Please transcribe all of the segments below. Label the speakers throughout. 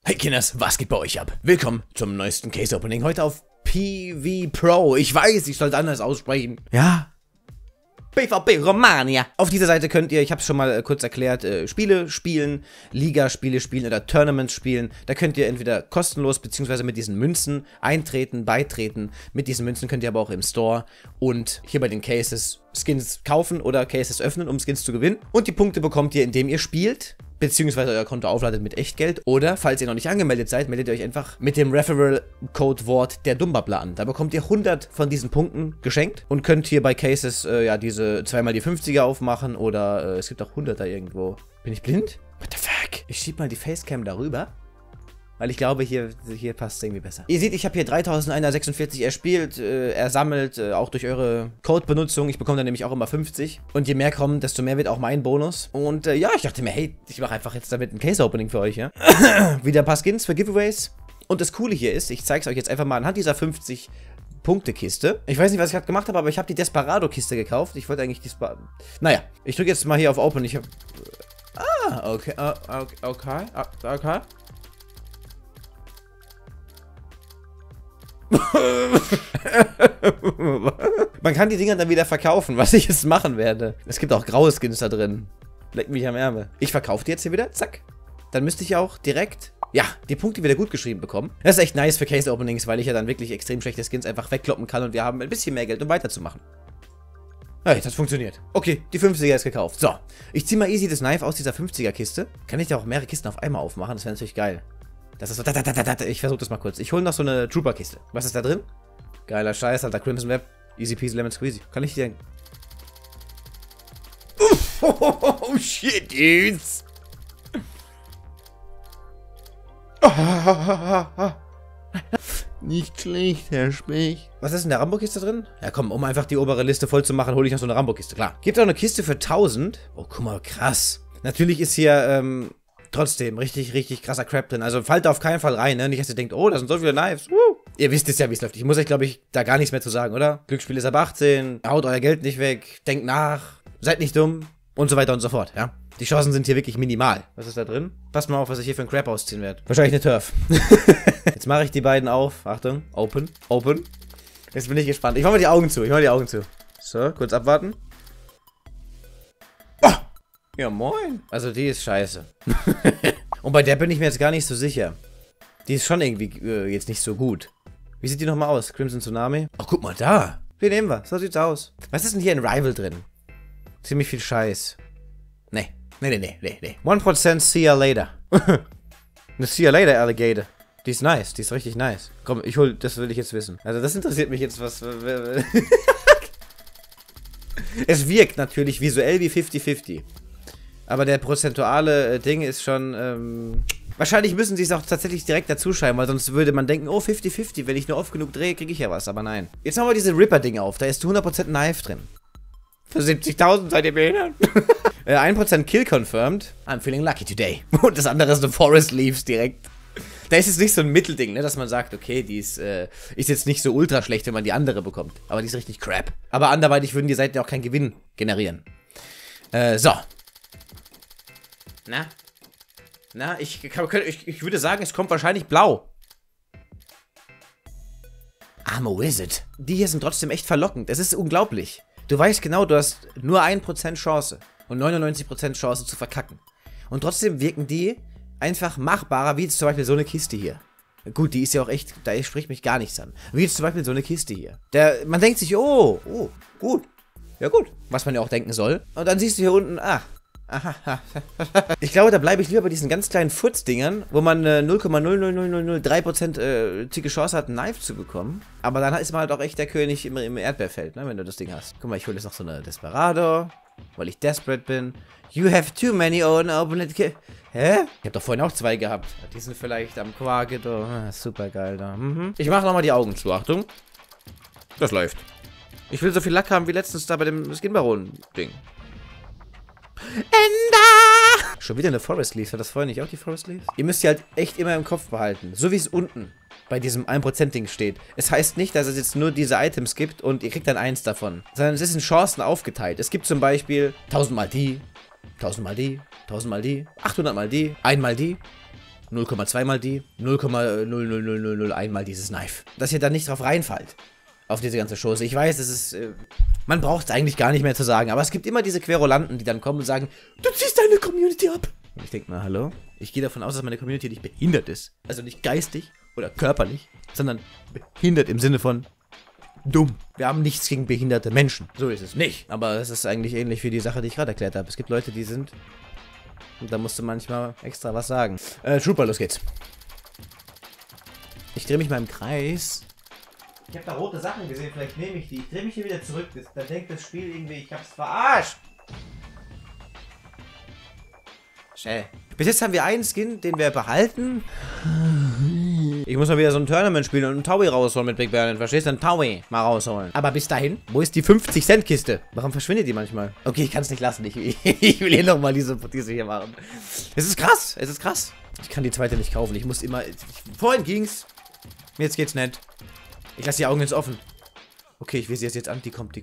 Speaker 1: Hey Kinders, was geht bei euch ab? Willkommen zum neuesten Case Opening. Heute auf PV Pro. Ich weiß, ich sollte anders aussprechen. Ja. PvP Romania. Auf dieser Seite könnt ihr, ich habe es schon mal kurz erklärt, Spiele spielen, Ligaspiele spielen oder Tournaments spielen. Da könnt ihr entweder kostenlos bzw. mit diesen Münzen eintreten, beitreten. Mit diesen Münzen könnt ihr aber auch im Store und hier bei den Cases Skins kaufen oder Cases öffnen, um Skins zu gewinnen. Und die Punkte bekommt ihr, indem ihr spielt, beziehungsweise euer Konto aufladet mit Echtgeld. Oder, falls ihr noch nicht angemeldet seid, meldet ihr euch einfach mit dem Referral-Code-Wort der Dummbabler an. Da bekommt ihr 100 von diesen Punkten geschenkt und könnt hier bei Cases, ja, diese zweimal die 50er aufmachen oder es gibt auch 100er irgendwo. Bin ich blind? What the fuck? Ich schieb mal die Facecam darüber. Weil ich glaube, hier passt es irgendwie besser. Ihr seht, ich habe hier 3146 erspielt, ersammelt, auch durch eure Code-Benutzung. Ich bekomme dann nämlich auch immer 50. Und je mehr kommen, desto mehr wird auch mein Bonus. Und ja, ich dachte mir, hey, ich mache einfach jetzt damit ein Case-Opening für euch, ja. Wieder ein paar Skins für Giveaways. Und das Coole hier ist, ich zeige es euch jetzt einfach mal anhand dieser 50 Punkte-Kiste. Ich weiß nicht, was ich gerade gemacht habe, aber ich habe die Desperado-Kiste gekauft. Ich wollte eigentlich die Naja, ich drücke jetzt mal hier auf Open. Ich habe... okay, okay. Man kann die Dinger dann wieder verkaufen, was ich jetzt machen werde. Es gibt auch graue Skins da drin. Leck mich am Ärmel. Ich verkaufe die jetzt hier wieder, zack. Dann müsste ich auch direkt, ja, die Punkte wieder gut geschrieben bekommen. Das ist echt nice für Case Openings, weil ich ja dann wirklich extrem schlechte Skins einfach wegkloppen kann und wir haben ein bisschen mehr Geld, um weiterzumachen. Hey, das funktioniert. Okay, die 50er ist gekauft. So, ich ziehe mal easy das Knife aus dieser 50er Kiste. Kann ich da auch mehrere Kisten auf einmal aufmachen? Das wäre natürlich geil. Das ist so, ich versuche das mal kurz. Ich hole noch so eine Trooper-Kiste. Was ist da drin? Geiler Scheiß, Alter. Crimson Web. Easy peasy, lemon squeezy. Kann ich dir... Oh, shit, dudes. Nicht schlecht, Herr Specht. Was ist in der Rambo-Kiste drin? Ja, komm, um einfach die obere Liste voll zu machen, hole ich noch so eine Rambo-Kiste. Klar. Gibt auch eine Kiste für 1000. Oh, guck mal, krass. Natürlich ist hier, trotzdem, richtig krasser Crap drin. Also fallt da auf keinen Fall rein, ne? Nicht, dass ihr denkt, oh, da sind so viele Knives. Woo. Ihr wisst es ja, wie es läuft. Ich muss euch, glaube ich, da gar nichts mehr zu sagen, oder? Glücksspiel ist ab 18, haut euer Geld nicht weg, denkt nach, seid nicht dumm und so weiter und so fort, ja? Die Chancen sind hier wirklich minimal. Was ist da drin? Passt mal auf, was ich hier für einen Crap ausziehen werde. Wahrscheinlich eine Turf. Jetzt mache ich die beiden auf. Achtung, open. Jetzt bin ich gespannt. Ich mache mal die Augen zu, So, kurz abwarten. Ja, moin. Also die ist scheiße. Und bei der bin ich mir jetzt gar nicht so sicher. Die ist schon irgendwie jetzt nicht so gut. Wie sieht die nochmal aus? Crimson Tsunami? Ach, guck mal da. Die nehmen wir. So sieht's aus. Was ist denn hier in Rival drin? Ziemlich viel Scheiß. Nee. 1% See ya later. Eine See ya later Alligator. Die ist nice. Die ist richtig nice. Komm, das will ich jetzt wissen. Also das interessiert mich jetzt, was... Es wirkt natürlich visuell wie 50-50. Aber der prozentuale Ding ist schon, wahrscheinlich müssen sie es auch tatsächlich direkt dazu schreiben, weil sonst würde man denken, oh, 50-50, wenn ich nur oft genug drehe, kriege ich ja was, aber nein. Jetzt machen wir diese Ripper-Ding auf, da ist 100% Knife drin. Für 70.000 seid ihr behindert? 1% Kill confirmed. I'm feeling lucky today. Und das andere ist eine Forest Leaves direkt. Da ist jetzt nicht so ein Mittelding, ne, dass man sagt, okay, die ist jetzt nicht so ultra schlecht, wenn man die andere bekommt. Aber die ist richtig crap. Aber anderweitig würden die Seiten ja auch keinen Gewinn generieren. So. Na, ich würde sagen, es kommt wahrscheinlich blau. I'm a wizard. Die hier sind trotzdem echt verlockend. Es ist unglaublich. Du weißt genau, du hast nur 1% Chance und 99% Chance zu verkacken. Und trotzdem wirken die einfach machbarer, wie jetzt zum Beispiel so eine Kiste hier. Gut, die ist ja auch echt, da spricht mich gar nichts an. Wie jetzt zum Beispiel so eine Kiste hier. Man denkt sich, oh, gut. Ja gut, was man ja auch denken soll. Und dann siehst du hier unten, ich glaube, da bleibe ich lieber bei diesen ganz kleinen Furzdingern, wo man 0,00003% dicke Chance hat, ein Knife zu bekommen. Aber dann ist man halt auch echt der König im Erdbeerfeld, ne, wenn du das Ding hast. Guck mal, ich hole jetzt noch so eine Desperado, weil ich desperate bin. You have too many unopened... Hä? Ich habe doch vorhin auch 2 gehabt. Die sind vielleicht am Quark. Super geil da. Ich mache nochmal die Augen zu, Achtung. Das läuft. Ich will so viel Lack haben wie letztens da bei dem Skinbaron-Ding. Ender! Schon wieder eine Forest Leaf. Hat das vorher nicht auch die Forest Leaf? Ihr müsst die halt echt immer im Kopf behalten. So wie es unten bei diesem 1%-Ding steht. Es heißt nicht, dass es jetzt nur diese Items gibt und ihr kriegt dann 1 davon. Sondern es ist in Chancen aufgeteilt. Es gibt zum Beispiel 1000 mal die, 1000 mal die, 1000 mal die, 800 mal die, einmal die. 0,2 mal die, 0,00001 mal dieses Knife. Dass ihr da nicht drauf reinfallt. Auf diese ganze Chose. Ich weiß, es ist, man braucht es eigentlich gar nicht mehr zu sagen, aber es gibt immer diese Querulanten, die dann kommen und sagen, du ziehst deine Community ab. Und ich denke mal, hallo? Ich gehe davon aus, dass meine Community nicht behindert ist. Also nicht geistig oder körperlich, sondern behindert im Sinne von dumm. Wir haben nichts gegen behinderte Menschen. So ist es nicht. Aber es ist eigentlich ähnlich wie die Sache, die ich gerade erklärt habe. Es gibt Leute, die sind... Und da musst du manchmal extra was sagen. Trooper, los geht's. Ich drehe mich mal im Kreis. Ich habe da rote Sachen gesehen, vielleicht nehme ich die. Ich drehe mich hier wieder zurück. Da denkt das Spiel irgendwie, ich hab's verarscht. Schä. Bis jetzt haben wir einen Skin, den wir behalten. Ich muss mal wieder so ein Tournament spielen und einen Taui rausholen mit Big Berlin. Verstehst du? Einen Taui mal rausholen. Aber bis dahin, wo ist die 50-Cent-Kiste? Warum verschwindet die manchmal? Okay, ich kann es nicht lassen. Ich will hier nochmal diese hier machen. Es ist krass. Es ist krass. Ich kann die zweite nicht kaufen. Ich muss immer... Vorhin ging's. Jetzt geht's nicht. Ich lasse die Augen jetzt offen. Okay, ich will sie jetzt an. Die kommt.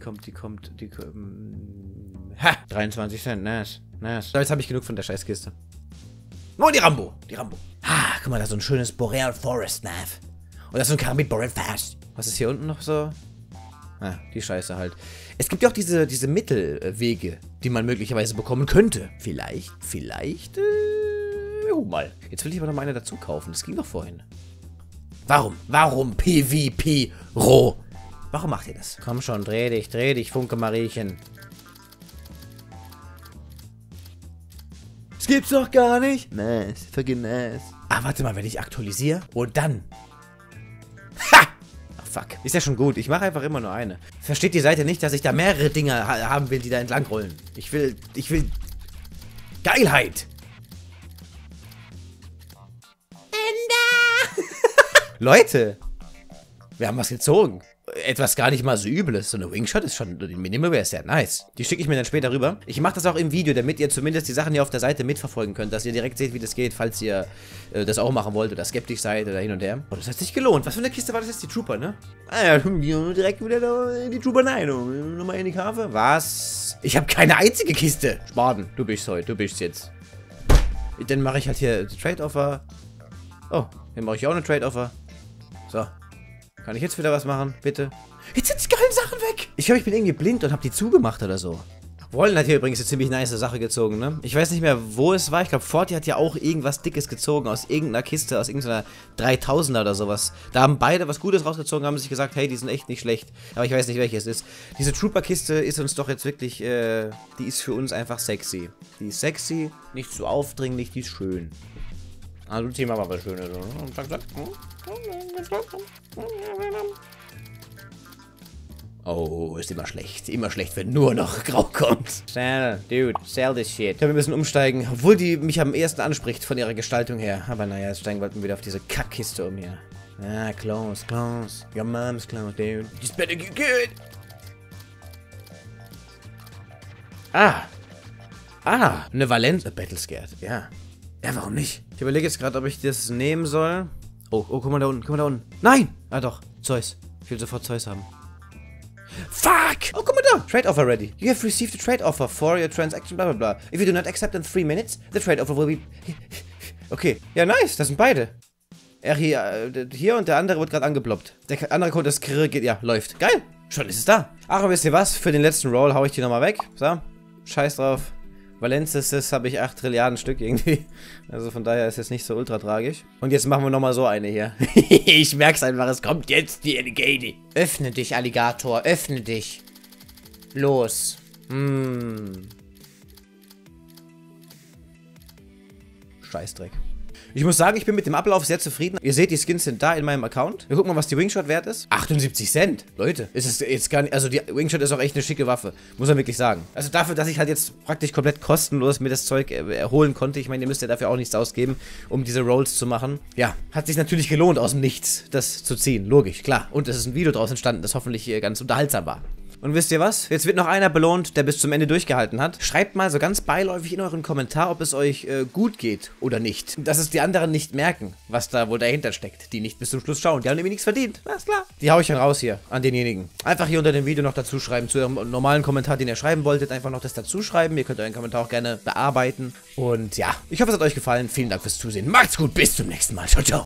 Speaker 1: Ha! 23 Cent. Nice. So, jetzt habe ich genug von der Scheißkiste. Oh, die Rambo. Ah, guck mal, da ist so ein schönes Boreal Forest Knife. Und da ist so ein Karambit Boreal Fast. Was ist hier unten noch so? Ah, die Scheiße halt. Es gibt ja auch diese Mittelwege, die man möglicherweise bekommen könnte. Vielleicht, mal. Jetzt will ich aber noch mal eine dazu kaufen. Das ging doch vorhin. Warum PvP Roh? Warum macht ihr das? Komm schon, dreh dich, Funke Mariechen. Das gibt's doch gar nicht. Nice, fucking nice. Ah, warte mal, wenn ich aktualisiere und dann... Ha! Ach, fuck. Ist ja schon gut. Ich mache einfach immer nur eine. Versteht die Seite nicht, dass ich da mehrere Dinge haben will, die da entlang rollen. Ich will... Geilheit! Ende! Leute! Wir haben was gezogen. Etwas gar nicht mal so Übles. So eine Wingshot ist schon, die Minimal ist sehr nice. Die schicke ich mir dann später rüber. Ich mache das auch im Video, damit ihr zumindest die Sachen hier auf der Seite mitverfolgen könnt, dass ihr direkt seht, wie das geht, falls ihr das auch machen wollt oder skeptisch seid oder hin und her. Oh, das hat sich gelohnt. Was für eine Kiste war das jetzt? Die Trooper, ne? Ah ja, direkt wieder in die Trooper rein. Nochmal in die Karte. Was? Ich habe keine einzige Kiste. Spaden, du bist heute, du bist jetzt. Dann mache ich halt hier Trade-Offer. Oh, dann mache ich auch eine Trade-Offer. So. Kann ich jetzt wieder was machen? Bitte? Jetzt sind die geilen Sachen weg! Ich glaube, ich bin irgendwie blind und habe die zugemacht oder so. Wollen hat hier übrigens eine ziemlich nice Sache gezogen, ne? Ich weiß nicht mehr, wo es war. Ich glaube, Forti hat ja auch irgendwas Dickes gezogen aus irgendeiner Kiste, aus irgendeiner 3000er oder sowas. Da haben beide was Gutes rausgezogen, haben sich gesagt, hey, die sind echt nicht schlecht. Aber ich weiß nicht, welches es ist. Diese Trooper-Kiste ist uns doch jetzt wirklich, die ist für uns einfach sexy. Die ist sexy, nicht zu aufdringlich, die ist schön. Also, zieh mal was Schönes. Oh, ist immer schlecht. Immer schlecht, wenn nur noch Grau kommt. Sell, dude, sell this shit. Ich glaube, wir müssen umsteigen. Obwohl die mich am ehesten anspricht von ihrer Gestaltung her. Aber naja, jetzt steigen wir wieder auf diese Kackkiste um hier. Ah, close. Your mom's close, dude. Just better get good. Eine Valenz. Battle Scared, ja. Ja, warum nicht? Ich überlege jetzt gerade, ob ich das nehmen soll. Oh, guck mal da unten, Nein! Ah, doch. Zeus. Ich will sofort Zeus haben. Fuck! Oh, guck mal da. Trade offer ready. You have received a trade offer for your transaction, bla bla bla. If you do not accept in 3 minutes, the trade offer will be... Okay. Ja, nice. Das sind beide. Er hier und der andere wird gerade angeploppt. Der andere Code, das geht, ja, läuft. Geil. Schon ist es da. Ach, und wisst ihr was? Für den letzten Roll hau ich die nochmal weg. So. Scheiß drauf. Valenzis habe ich 8 Trilliarden Stück irgendwie. Also von daher ist es nicht so ultra tragisch. Und jetzt machen wir nochmal so eine hier. Ich merk's einfach, es kommt jetzt die Alligator. Öffne dich, Alligator, öffne dich. Los. Scheißdreck. Ich muss sagen, ich bin mit dem Ablauf sehr zufrieden. Ihr seht, die Skins sind da in meinem Account. Wir gucken mal, was die Wingshot wert ist. 78 Cent. Leute, ist es jetzt gar nicht... Also die Wingshot ist auch echt eine schicke Waffe. Muss man wirklich sagen. Also dafür, dass ich halt jetzt praktisch komplett kostenlos mir das Zeug erholen konnte. Ich meine, ihr müsst ja dafür auch nichts ausgeben, um diese Rolls zu machen. Ja, hat sich natürlich gelohnt, aus dem Nichts das zu ziehen. Logisch, klar. Und es ist ein Video draus entstanden, das hoffentlich ganz unterhaltsam war. Und wisst ihr was? Jetzt wird noch einer belohnt, der bis zum Ende durchgehalten hat. Schreibt mal so ganz beiläufig in euren Kommentar, ob es euch gut geht oder nicht. Dass es die anderen nicht merken, was da wohl dahinter steckt. Die nicht bis zum Schluss schauen. Die haben nämlich nichts verdient. Alles klar. Die hau ich dann raus hier an denjenigen. Einfach hier unter dem Video noch dazu schreiben. Zu eurem normalen Kommentar, den ihr schreiben wolltet. Einfach noch das dazu schreiben. Ihr könnt euren Kommentar auch gerne bearbeiten. Und ja, ich hoffe, es hat euch gefallen. Vielen Dank fürs Zusehen. Macht's gut. Bis zum nächsten Mal. Ciao, ciao.